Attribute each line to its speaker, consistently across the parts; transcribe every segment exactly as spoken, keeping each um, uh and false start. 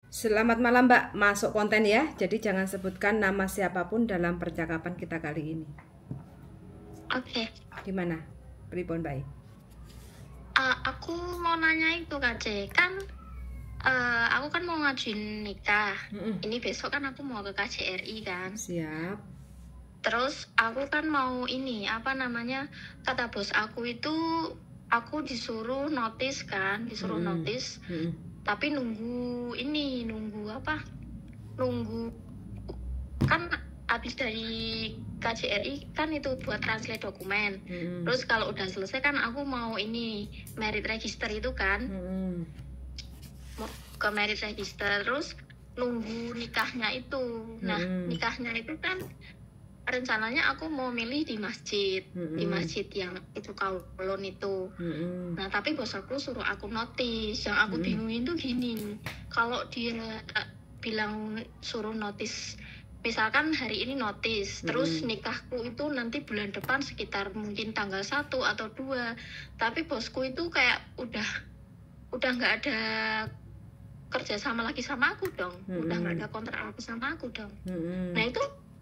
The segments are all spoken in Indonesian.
Speaker 1: Selamat malam Mbak, masuk konten ya. Jadi jangan sebutkan nama siapapun dalam percakapan kita kali ini.
Speaker 2: Oke.
Speaker 1: Gimana? Pripun baik?
Speaker 2: Uh, aku mau nanya itu Kak C, kan uh, aku kan mau ngajuin nikah.
Speaker 1: Mm-mm.
Speaker 2: Ini besok kan aku mau ke K J R I kan.
Speaker 1: Siap.
Speaker 2: Terus aku kan mau ini apa namanya, kata bos aku itu aku disuruh notice kan, disuruh
Speaker 1: Mm-mm.
Speaker 2: notice.
Speaker 1: Mm-mm.
Speaker 2: Tapi nunggu ini, nunggu apa? Nunggu kan habis dari K J R I kan itu buat translate dokumen.
Speaker 1: Mm-mm.
Speaker 2: Terus kalau udah selesai kan aku mau ini merit register itu kan.
Speaker 1: Mm-mm.
Speaker 2: Mau ke merit register terus nunggu nikahnya itu. Nah,
Speaker 1: Mm-mm.
Speaker 2: nikahnya itu kan rencananya aku mau milih di masjid,
Speaker 1: Mm-mm.
Speaker 2: di masjid yang itu Kaulon itu.
Speaker 1: Mm-mm.
Speaker 2: Nah, tapi bos aku suruh aku notice. Yang aku
Speaker 1: Mm-mm.
Speaker 2: bingungin tuh gini, kalau dia uh, bilang suruh notice, misalkan hari ini notice, terus
Speaker 1: Mm-mm.
Speaker 2: nikahku itu nanti bulan depan sekitar mungkin tanggal satu atau dua, tapi bosku itu kayak udah udah nggak ada kerja sama lagi sama aku dong,
Speaker 1: Mm-mm.
Speaker 2: udah nggak ada kontrak lagi sama aku dong.
Speaker 1: Mm-mm.
Speaker 2: Nah itu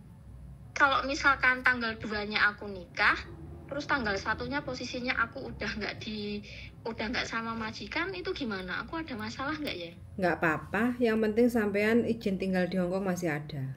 Speaker 2: kalau misalkan tanggal duanya aku nikah, terus tanggal satunya posisinya aku udah nggak di, udah nggak sama majikan, itu gimana? Aku ada masalah nggak ya?
Speaker 1: Nggak apa-apa, yang penting sampean izin tinggal di Hongkong masih ada.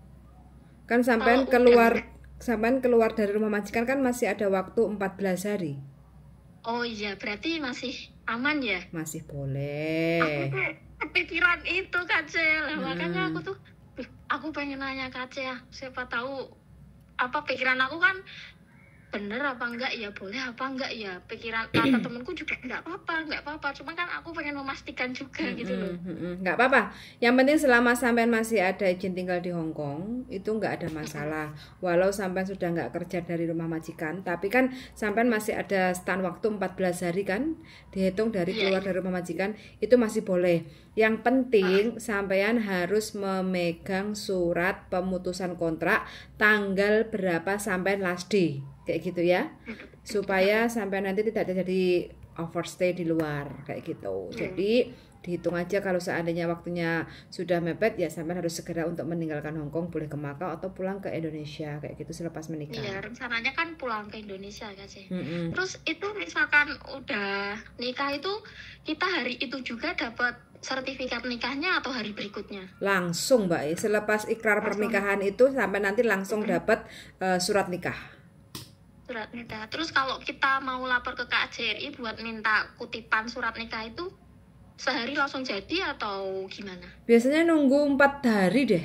Speaker 1: Kan sampean
Speaker 2: Kalau
Speaker 1: keluar
Speaker 2: udah,
Speaker 1: sampean keluar dari rumah majikan kan masih ada waktu empat belas hari.
Speaker 2: oh iya berarti masih aman ya?
Speaker 1: Masih
Speaker 2: Aku
Speaker 1: boleh.
Speaker 2: tuh kepikiran itu Kak C, lah
Speaker 1: Mm-mm.
Speaker 2: makanya aku tuh, "Duh, aku pengen nanya Kak C ya, siapa tahu apa pikiran aku kan bener apa enggak ya, boleh apa enggak ya, pikiran kata temenku juga enggak apa-apa, enggak apa-apa, cuma kan aku pengen memastikan juga gitu loh."
Speaker 1: Mm-mm, mm-mm. Nggak apa-apa. Yang penting selama sampean masih ada izin tinggal di Hong Kong, itu nggak ada masalah. Walau sampean sudah nggak kerja dari rumah majikan, tapi kan sampean masih ada stand waktu empat belas hari kan, dihitung dari
Speaker 2: Iya,
Speaker 1: keluar
Speaker 2: iya.
Speaker 1: dari rumah majikan, itu masih boleh. Yang penting sampean harus memegang surat pemutusan kontrak tanggal berapa sampean last day, kayak gitu ya. Supaya sampai nanti tidak terjadi overstay di luar kayak gitu. Jadi dihitung aja kalau seandainya waktunya sudah mepet ya sampai harus segera untuk meninggalkan Hong Kong, boleh ke Makau atau pulang ke Indonesia kayak gitu selepas menikah.
Speaker 2: Iya, rencananya kan pulang ke Indonesia Kak C.
Speaker 1: Mm-mm.
Speaker 2: Terus itu misalkan udah nikah itu kita hari itu juga dapat sertifikat nikahnya atau hari berikutnya?
Speaker 1: Langsung Mbak, ya. Selepas ikrar
Speaker 2: Langsung
Speaker 1: pernikahan itu sampai nanti langsung dapat uh, surat nikah.
Speaker 2: surat nikah. Terus kalau kita mau lapor ke K J R I buat minta kutipan surat nikah itu sehari langsung jadi atau gimana?
Speaker 1: Biasanya nunggu empat hari deh.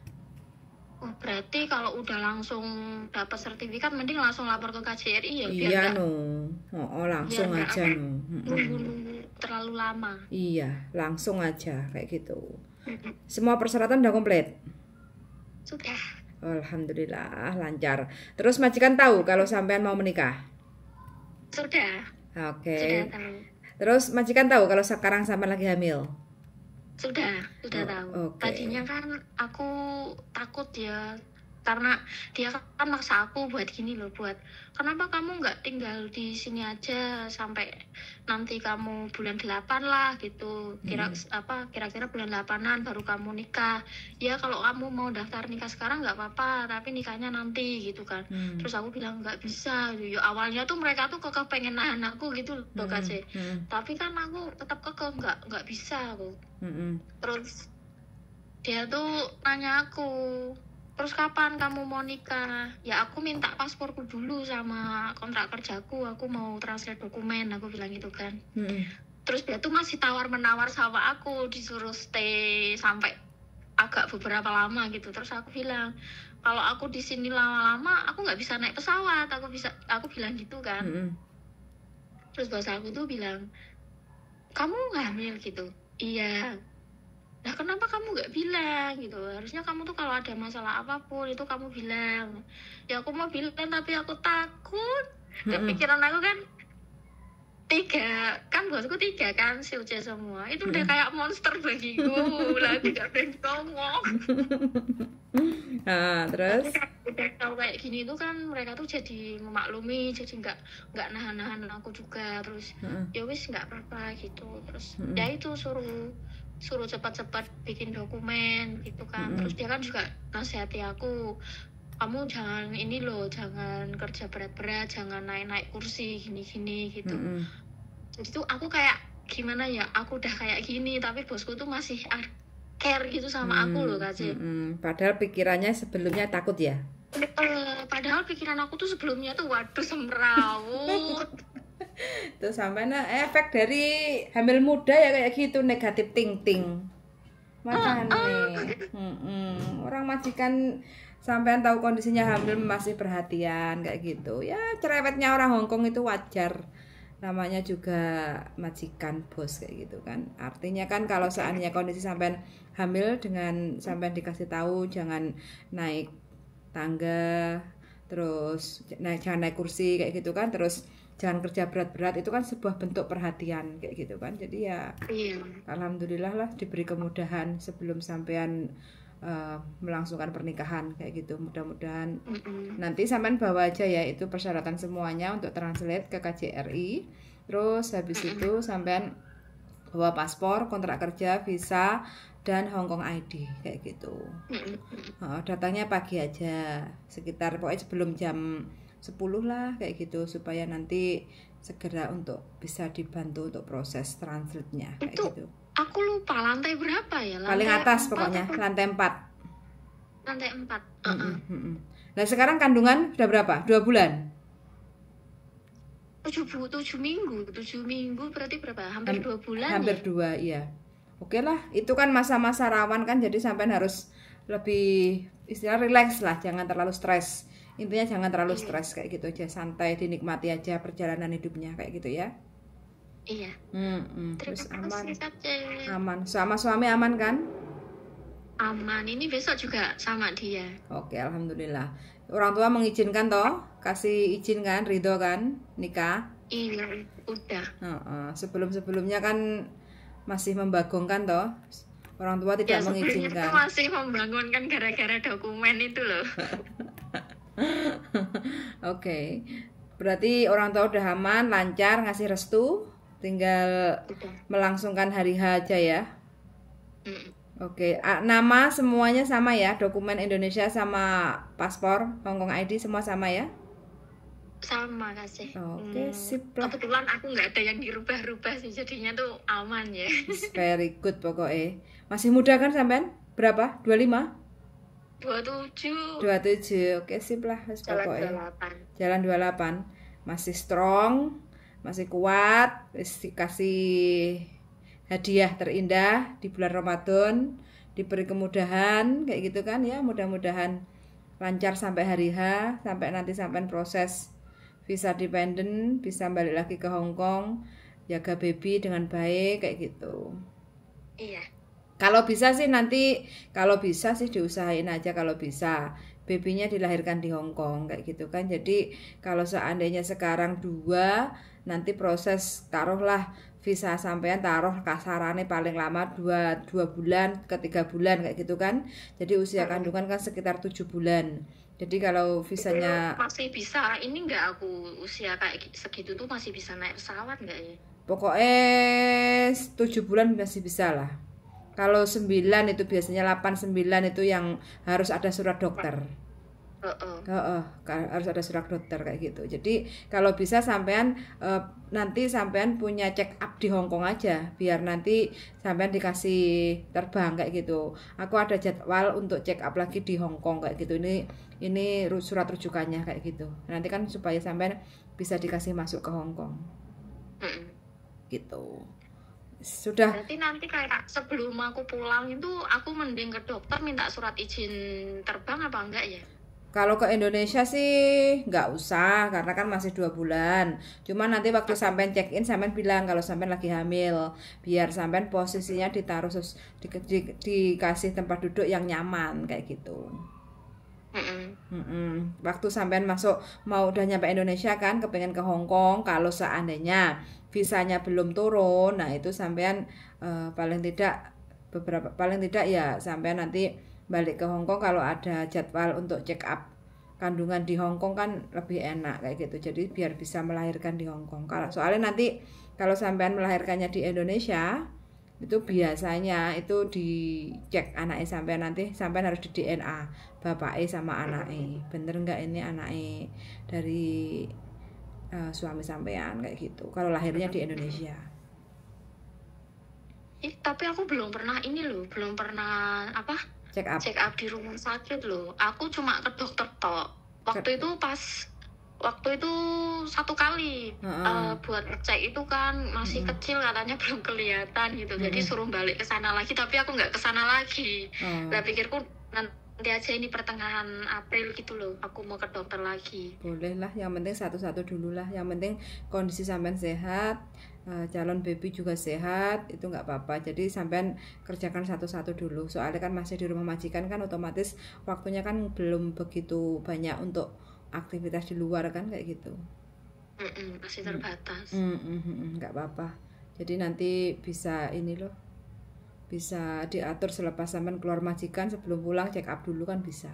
Speaker 2: Oh, berarti kalau udah langsung dapat sertifikat mending langsung lapor ke K J R I ya, biar
Speaker 1: Iya
Speaker 2: nggak
Speaker 1: no, oh, oh, langsung
Speaker 2: biar nggak
Speaker 1: aja
Speaker 2: apa,
Speaker 1: no. Mm-mm.
Speaker 2: nunggu-nunggu terlalu lama.
Speaker 1: Iya, langsung aja kayak gitu. Semua persyaratan udah komplit.
Speaker 2: Sudah.
Speaker 1: Alhamdulillah lancar. Terus majikan tahu kalau sampean mau menikah?
Speaker 2: Sudah.
Speaker 1: Oke.
Speaker 2: Sudah tahu.
Speaker 1: Terus majikan tahu kalau sekarang sampean lagi hamil?
Speaker 2: Sudah, sudah
Speaker 1: Oh,
Speaker 2: tahu.
Speaker 1: oke.
Speaker 2: Tadinya kan aku takut ya, karena dia kan maksa aku buat gini loh, buat kenapa kamu nggak tinggal di sini aja sampai nanti kamu bulan delapan lah gitu, kira apa kira-kira bulan delapanan baru kamu nikah. Ya kalau kamu mau daftar nikah sekarang nggak apa-apa, tapi nikahnya nanti gitu kan.
Speaker 1: Hmm.
Speaker 2: Terus aku bilang nggak bisa. Ya awalnya tuh mereka tuh kekeh pengen nahan aku gitu loh Kak C.
Speaker 1: Hmm.
Speaker 2: Tapi kan aku tetap kekeh nggak nggak bisa aku.
Speaker 1: Hmm.
Speaker 2: Terus dia tuh nanya aku, terus kapan kamu mau nikah? Ya aku minta pasporku dulu sama kontrak kerjaku, aku mau translate dokumen, aku bilang gitu kan.
Speaker 1: Hmm.
Speaker 2: Terus dia tuh masih tawar-menawar sama aku, disuruh stay sampai agak beberapa lama gitu. Terus aku bilang, kalau aku di sini lama-lama aku nggak bisa naik pesawat, aku bisa, aku bilang gitu kan.
Speaker 1: Hmm.
Speaker 2: Terus bos aku tuh bilang, kamu hamil gitu? Iya. Nah kenapa kamu nggak bilang gitu? Harusnya kamu tuh kalau ada masalah apapun itu kamu bilang. Ya aku mau bilang tapi aku takut. Dan pikiran aku kan tiga, kan bosku tiga kan, si Uce semua. Itu udah kayak monster bagiku. Lah tidak berani ngomong.
Speaker 1: Nah, terus
Speaker 2: Udah tahu kayak gini tuh kan mereka tuh jadi memaklumi, jadi nggak nggak nahan-nahan aku juga. Terus ya wis nggak apa-apa gitu. Terus ya itu suruh suruh cepat-cepat bikin dokumen gitu kan.
Speaker 1: Mm-mm.
Speaker 2: Terus dia kan juga nasihati aku, kamu jangan ini loh, jangan kerja berat-berat, jangan naik-naik kursi gini-gini gitu.
Speaker 1: Mm-mm.
Speaker 2: Jadi tuh aku kayak gimana ya, aku udah kayak gini tapi bosku tuh masih ah, care gitu sama aku loh Kak C.
Speaker 1: Mm-mm. Padahal pikirannya sebelumnya takut ya.
Speaker 2: Eh, padahal pikiran aku tuh sebelumnya tuh waduh semrawut.
Speaker 1: Itu sampai nah efek dari hamil muda ya kayak gitu, negatif thinking. Makanya mm-mm. orang majikan sampean tahu kondisinya hamil masih perhatian kayak gitu. Ya cerewetnya orang Hongkong itu wajar. Namanya juga majikan bos kayak gitu kan. Artinya kan kalau seandainya kondisi sampean hamil dengan sampean dikasih tahu jangan naik tangga, terus naik jangan naik kursi kayak gitu kan, terus jangan kerja berat-berat, itu kan sebuah bentuk perhatian kayak gitu kan. Jadi ya
Speaker 2: Iya.
Speaker 1: alhamdulillah lah diberi kemudahan sebelum sampean uh, melangsungkan pernikahan kayak gitu. Mudah-mudahan
Speaker 2: Mm-mm.
Speaker 1: nanti sampean bawa aja ya itu persyaratan semuanya untuk translate ke K J R I. Terus habis
Speaker 2: Mm-mm.
Speaker 1: itu sampean bawa paspor, kontrak kerja, visa, dan Hongkong I D kayak gitu.
Speaker 2: Mm-mm.
Speaker 1: Uh, datangnya pagi aja, sekitar pokoknya sebelum jam sepuluh lah kayak gitu, supaya nanti segera untuk bisa dibantu untuk proses translate-nya kayak
Speaker 2: Itu
Speaker 1: gitu.
Speaker 2: aku lupa lantai berapa ya? Lantai
Speaker 1: Paling atas
Speaker 2: empat
Speaker 1: pokoknya,
Speaker 2: apa?
Speaker 1: lantai empat.
Speaker 2: Lantai empat.
Speaker 1: Mm-mm,
Speaker 2: Uh-uh.
Speaker 1: mm-mm. Nah sekarang kandungan sudah berapa? Dua bulan?
Speaker 2: Tujuh, bu- tujuh minggu, tujuh minggu berarti berapa? Hampir
Speaker 1: Ham-
Speaker 2: dua bulan
Speaker 1: Hampir
Speaker 2: ya?
Speaker 1: dua, iya. Oke lah, itu kan masa-masa rawan kan, jadi sampean harus lebih istilah relax lah, jangan terlalu stres. Intinya jangan terlalu
Speaker 2: Iya.
Speaker 1: stres kayak gitu aja, santai, dinikmati aja perjalanan hidupnya kayak gitu ya.
Speaker 2: Iya.
Speaker 1: Hmm,
Speaker 2: Terima
Speaker 1: terus aman,
Speaker 2: kasih Kak C.
Speaker 1: aman. Sama suami aman kan?
Speaker 2: Aman. Ini besok juga sama dia.
Speaker 1: Oke, alhamdulillah. Orang tua mengizinkan toh, kasih izin kan, ridho kan, nikah.
Speaker 2: Iya, udah.
Speaker 1: Heeh, sebelum-sebelumnya kan masih membagongkan toh, orang tua tidak
Speaker 2: Ya sebelumnya itu
Speaker 1: mengizinkan.
Speaker 2: masih membangunkan gara-gara dokumen itu loh.
Speaker 1: Oke, berarti orang tua udah aman, lancar, ngasih restu, tinggal
Speaker 2: Udah.
Speaker 1: melangsungkan hari H aja ya.
Speaker 2: Mm.
Speaker 1: Oke, a- nama semuanya sama ya, dokumen Indonesia sama paspor Hongkong I D semua sama ya.
Speaker 2: Sama Kak C.
Speaker 1: Oke,
Speaker 2: Hmm,
Speaker 1: sip lah.
Speaker 2: Kebetulan aku nggak ada yang dirubah-rubah sih, jadinya tuh aman ya.
Speaker 1: Very good pokoknya. Masih muda kan sampean? Berapa? dua puluh lima?
Speaker 2: dua puluh tujuh.
Speaker 1: dua puluh tujuh. Oke, sip lah wis
Speaker 2: Jalan
Speaker 1: pokoknya.
Speaker 2: dua puluh delapan.
Speaker 1: Jalan dua puluh delapan. Masih strong, masih kuat, wis dikasih hadiah terindah di bulan Ramadan, diberi kemudahan kayak gitu kan ya. Mudah-mudahan lancar sampai hari H, sampai nanti sampai proses visa dependent, bisa balik lagi ke Hong Kong, jaga baby dengan baik kayak gitu.
Speaker 2: Iya.
Speaker 1: Kalau bisa sih nanti, kalau bisa sih diusahain aja kalau bisa babynya dilahirkan di Hong Kong kayak gitu kan. Jadi kalau seandainya sekarang dua, nanti proses taruhlah visa sampean taruh kasarannya paling lama dua, dua bulan ke tiga bulan kayak gitu kan. Jadi usia kandungan kan sekitar tujuh bulan. Jadi kalau visanya
Speaker 2: Itu masih bisa, ini nggak aku usia kayak gi- segitu tuh masih bisa naik pesawat nggak ya?
Speaker 1: pokoknya tujuh bulan masih bisa lah. Kalau sembilan itu biasanya delapan sembilan itu yang harus ada surat dokter.
Speaker 2: Heeh.
Speaker 1: Heeh, ka- harus ada surat dokter kayak gitu. Jadi kalau bisa sampean eh, nanti sampean punya check up di Hong Kong aja, biar nanti sampean dikasih terbang kayak gitu. Aku ada jadwal untuk check up lagi di Hong Kong kayak gitu. Ini ini ru- surat rujukannya kayak gitu. Nanti kan supaya sampean bisa dikasih masuk ke Hong Kong
Speaker 2: Mm-mm.
Speaker 1: gitu. Sudah.
Speaker 2: Berarti nanti kayak sebelum aku pulang itu aku mending ke dokter minta surat izin terbang apa enggak ya?
Speaker 1: Kalau ke Indonesia sih nggak usah karena kan masih dua bulan. Cuma nanti waktu sampean check in sampean bilang kalau sampean lagi hamil, biar sampean posisinya ditaruh sus- di, di- dikasih tempat duduk yang nyaman kayak gitu.
Speaker 2: Mm-mm.
Speaker 1: Mm-mm. Waktu sampean masuk mau udah nyampe Indonesia kan, kepengen ke Hong Kong, kalau seandainya visanya belum turun, nah itu sampean eh, paling tidak beberapa paling tidak ya sampean nanti balik ke Hong Kong kalau ada jadwal untuk check up kandungan di Hong Kong kan lebih enak kayak gitu. Jadi biar bisa melahirkan di Hong Kong. Kalau soalnya nanti kalau sampean melahirkannya di Indonesia, Itu biasanya itu dicek anaknya sampai nanti sampai harus di D N A bapaknya sama anaknya. Bener nggak ini anaknya dari uh, suami sampean kayak gitu. Kalau lahirnya di Indonesia.
Speaker 2: Ih, tapi aku belum pernah ini loh, belum pernah apa?
Speaker 1: Check up.
Speaker 2: Check up di rumah sakit loh. Aku cuma ke dokter tok. Waktu itu pas waktu itu satu kali
Speaker 1: uh-uh.
Speaker 2: uh, buat cek itu kan masih uh-uh. kecil katanya belum kelihatan gitu, uh-uh. jadi suruh balik ke sana lagi, tapi aku nggak ke sana lagi. uh. Nah pikirku nanti aja ini pertengahan April gitu loh, aku mau ke dokter lagi.
Speaker 1: Boleh lah, yang penting satu-satu dulu lah, yang penting kondisi sampean sehat, uh, calon baby juga sehat, itu nggak apa-apa. Jadi sampean kerjakan satu-satu dulu, soalnya kan masih di rumah majikan kan otomatis waktunya kan belum begitu banyak untuk aktivitas di luar kan kayak gitu.
Speaker 2: Mm-mm, masih terbatas.
Speaker 1: Nggak apa-apa. Jadi nanti bisa ini loh, bisa diatur selepas sampean keluar majikan, sebelum pulang check up dulu kan bisa.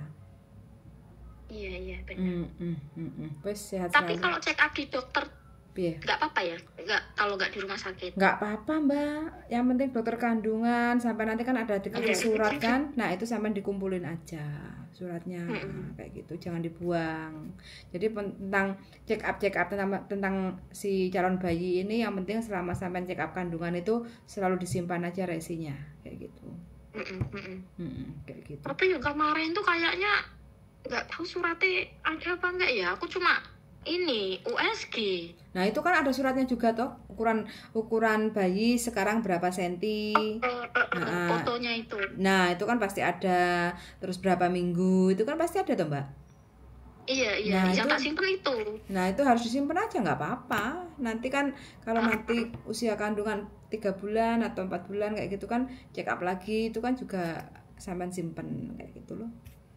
Speaker 2: Iya iya benar.
Speaker 1: Wes sehat.
Speaker 2: Tapi kalau check up di dokter
Speaker 1: Iya.
Speaker 2: Nggak apa-apa ya? Nggak, kalau nggak di rumah sakit?
Speaker 1: Nggak apa-apa Mbak, yang penting dokter kandungan, sampai nanti kan ada dikasih surat kan, nah itu sampai dikumpulin aja suratnya, mm-hmm. kayak gitu, jangan dibuang. Jadi tentang check up check up tentang tentang si calon bayi ini, yang penting selama sampai check up kandungan itu selalu disimpan aja resinya, kayak gitu.
Speaker 2: Mm-mm, mm-mm.
Speaker 1: Mm-mm, kayak gitu.
Speaker 2: Tapi yang kemarin tuh kayaknya nggak tahu suratnya ada apa enggak ya, aku cuma ini U S G.
Speaker 1: Nah itu kan ada suratnya juga toh, ukuran ukuran bayi sekarang berapa senti,
Speaker 2: oh, uh, uh, nah, fotonya itu.
Speaker 1: Nah itu kan pasti ada, terus berapa minggu itu kan pasti ada toh Mbak.
Speaker 2: Iya iya, nah, yang itu, tak simpen itu.
Speaker 1: Nah itu harus disimpan aja, nggak apa-apa. Nanti kan kalau uh, nanti usia kandungan tiga bulan atau empat bulan kayak gitu kan check up lagi, itu kan juga sampean simpen kayak gitu loh.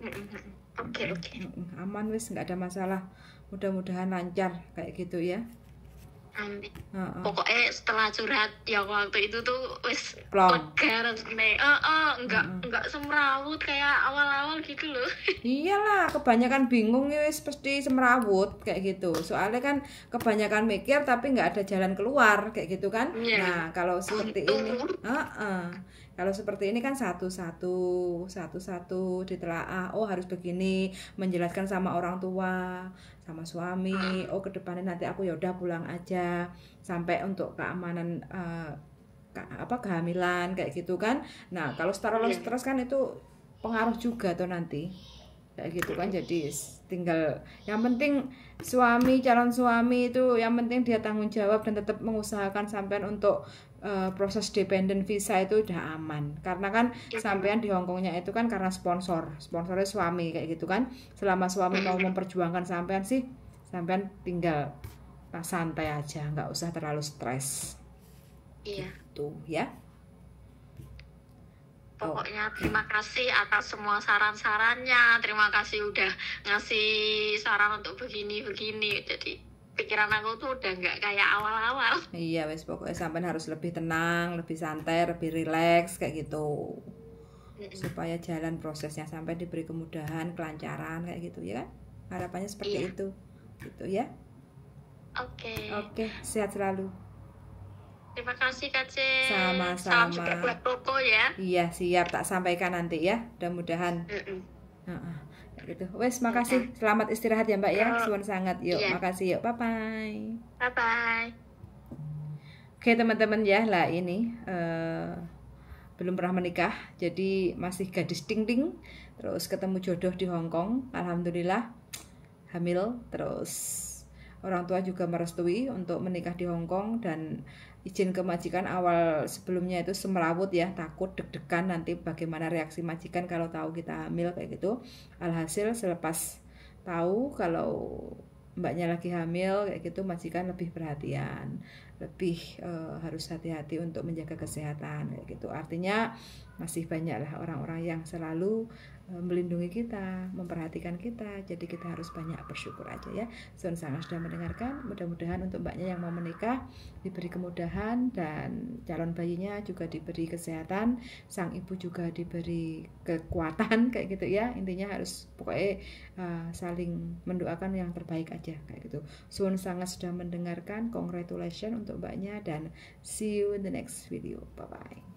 Speaker 2: Oke okay, oke. Okay.
Speaker 1: Aman wis, nggak ada masalah. Mudah-mudahan lancar kayak gitu ya.
Speaker 2: Amin. Uh-uh. Pokoknya setelah curhat yang waktu itu tuh wis lega rasanya. Oh, oh, enggak uh-uh. enggak semrawut kayak awal-awal gitu loh.
Speaker 1: Iyalah, kebanyakan bingung ya wis pasti semrawut kayak gitu. Soalnya kan kebanyakan mikir tapi nggak ada jalan keluar kayak gitu kan. Yeah. Nah, kalau seperti Untung. ini, uh-uh. Kalau seperti ini kan satu-satu, satu-satu ditelaah. Oh harus begini, menjelaskan sama orang tua, sama suami. Oh kedepannya nanti aku ya udah pulang aja, sampai untuk keamanan uh, ke, apa kehamilan kayak gitu kan. Nah kalau setelah lo stres kan itu pengaruh juga tuh nanti, kayak gitu kan. Jadi tinggal yang penting suami, calon suami itu yang penting dia tanggung jawab dan tetap mengusahakan sampean untuk Uh, proses dependent visa itu udah aman, karena kan sampean di Hongkongnya itu kan karena sponsor, sponsornya suami kayak gitu kan. Selama suami mau memperjuangkan sampean sih, sampean tinggal santai aja, nggak usah terlalu stres.
Speaker 2: Iya.
Speaker 1: Gitu ya.
Speaker 2: Pokoknya terima kasih atas semua saran-sarannya, terima kasih udah ngasih saran untuk begini-begini. Jadi pikiran aku tuh udah nggak kayak awal-awal.
Speaker 1: Iya wes, pokoknya sampean harus lebih tenang, lebih santai, lebih rileks kayak gitu, mm-hmm. supaya jalan prosesnya sampai diberi kemudahan, kelancaran kayak gitu ya kan. Harapannya seperti iya. itu gitu ya.
Speaker 2: Oke okay.
Speaker 1: Oke okay, sehat selalu.
Speaker 2: Terima kasih Kak Ce.
Speaker 1: Sama-sama.
Speaker 2: Salam juga buat Koko ya.
Speaker 1: Iya siap, tak sampaikan nanti ya, mudah-mudahan.
Speaker 2: Mm-mm.
Speaker 1: Uh-uh. Gitu. Wes, makasih. Selamat istirahat ya Mbak ya. Suwun sangat. Yuk,
Speaker 2: iya.
Speaker 1: makasih. Yuk, bye bye.
Speaker 2: Bye bye.
Speaker 1: Oke teman-teman ya, lah ini uh, belum pernah menikah, jadi masih gadis ting-ting. Terus ketemu jodoh di Hongkong, alhamdulillah hamil. Terus orang tua juga merestui untuk menikah di Hongkong, dan izin ke majikan awal sebelumnya itu semrawut ya, takut deg-degan nanti bagaimana reaksi majikan kalau tahu kita hamil kayak gitu. Alhasil selepas tahu kalau mbaknya lagi hamil kayak gitu, majikan lebih perhatian, lebih uh, harus hati-hati untuk menjaga kesehatan kayak gitu. Artinya masih banyak lah orang-orang yang selalu uh, melindungi kita, memperhatikan kita. Jadi kita harus banyak bersyukur aja ya. Suwun sangat sudah mendengarkan. Mudah-mudahan untuk mbaknya yang mau menikah diberi kemudahan, dan calon bayinya juga diberi kesehatan, sang ibu juga diberi kekuatan kayak gitu ya. Intinya harus pokoknya uh, saling mendoakan yang terbaik aja kayak gitu. Suwun sangat sudah mendengarkan. Congratulations untuk mbaknya, dan see you in the next video. Bye bye.